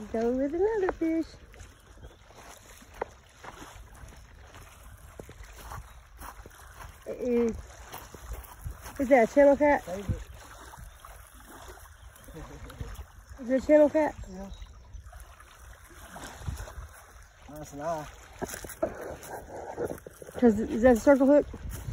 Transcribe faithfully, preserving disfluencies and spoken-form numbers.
go with another fish. Is, is that a channel cat? Is it a channel cat? Yeah. Nice and eye. Cause is that a circle hook?